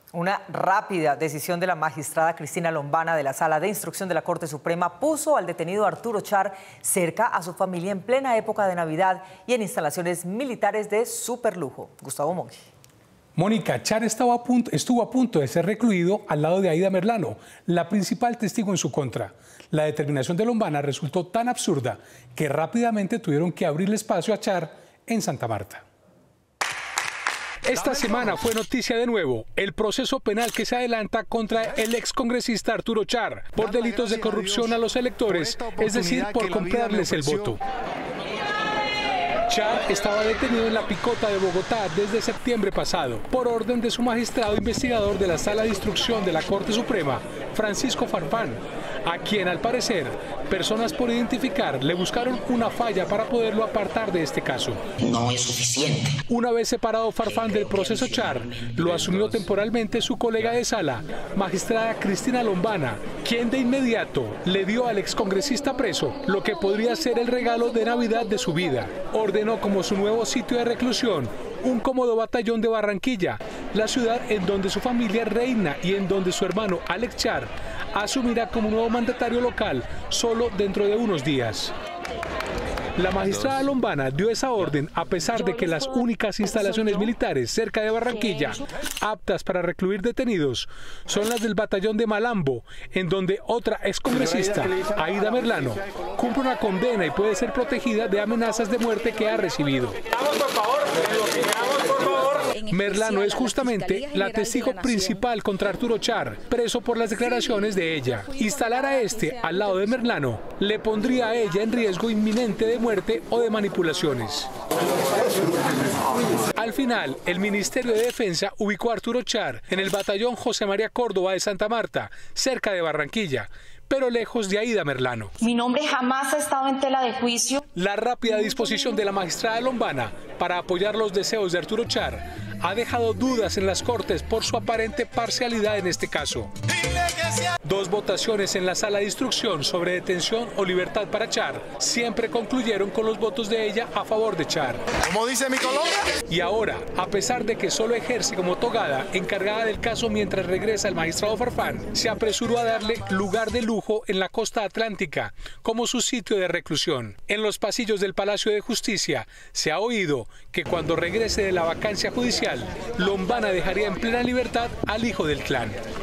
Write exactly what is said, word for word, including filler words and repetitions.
Una rápida decisión de la magistrada Cristina Lombana de la Sala de Instrucción de la Corte Suprema puso al detenido Arturo Char cerca a su familia en plena época de Navidad y en instalaciones militares de superlujo. Gustavo Monge. Mónica, Char estaba a punto, estuvo a punto de ser recluido al lado de Aida Merlano, la principal testigo en su contra. La determinación de Lombana resultó tan absurda que rápidamente tuvieron que abrirle espacio a Char en Santa Marta. Esta semana fue noticia de nuevo el proceso penal que se adelanta contra el excongresista Arturo Char por delitos de corrupción a los electores, es decir, por comprarles el voto. Char estaba detenido en la Picota de Bogotá desde septiembre pasado por orden de su magistrado investigador de la Sala de Instrucción de la Corte Suprema, Francisco Farfán, a quien al parecer personas por identificar le buscaron una falla para poderlo apartar de este caso. No es suficiente. Una vez separado Farfán del proceso Char, lo asumió temporalmente su colega de sala, magistrada Cristina Lombana, quien de inmediato le dio al excongresista preso lo que podría ser el regalo de Navidad de su vida. Ordenó como su nuevo sitio de reclusión un cómodo batallón de Barranquilla, la ciudad en donde su familia reina y en donde su hermano Alex Char asumirá como nuevo mandatario local solo dentro de unos días. La magistrada Lombana dio esa orden a pesar de que las únicas instalaciones militares cerca de Barranquilla aptas para recluir detenidos son las del batallón de Malambo, en donde otra excongresista, Aida Merlano, cumple una condena y puede ser protegida de amenazas de muerte que ha recibido. Merlano es justamente la testigo principal contra Arturo Char, preso por las declaraciones de ella. Instalar a este al lado de Merlano le pondría a ella en riesgo inminente de muerte o de manipulaciones. Al final, el Ministerio de Defensa ubicó a Arturo Char en el batallón José María Córdoba de Santa Marta, cerca de Barranquilla, pero lejos de Aida Merlano. Mi nombre jamás ha estado en tela de juicio. La rápida disposición de la magistrada Lombana para apoyar los deseos de Arturo Char ha dejado dudas en las Cortes por su aparente parcialidad en este caso. Dos votaciones en la Sala de Instrucción sobre detención o libertad para Char siempre concluyeron con los votos de ella a favor de Char. ¿Cómo dice mi Colombia? Y ahora, a pesar de que solo ejerce como togada encargada del caso mientras regresa el magistrado Farfán, se apresuró a darle lugar de lujo en la costa atlántica como su sitio de reclusión. En los pasillos del Palacio de Justicia se ha oído que cuando regrese de la vacancia judicial, Lombana dejaría en plena libertad al hijo del clan.